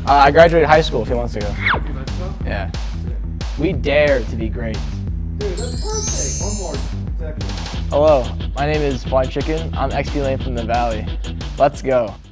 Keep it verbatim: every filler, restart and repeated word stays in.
Uh, I graduated high school a few months ago. Okay, let's go. Yeah. We dare to be great. Dude, that's perfect. One more section. Hello, my name is Fly Chicken. I'm X P Lane from the Valley. Let's go.